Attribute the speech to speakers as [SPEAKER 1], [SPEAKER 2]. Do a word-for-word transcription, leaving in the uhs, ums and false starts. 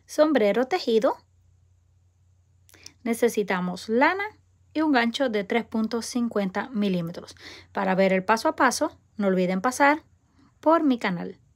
[SPEAKER 1] sombrero tejido. Necesitamos lana y un gancho de tres punto cincuenta milímetros. Para ver el paso a paso, no olviden pasar por mi canal.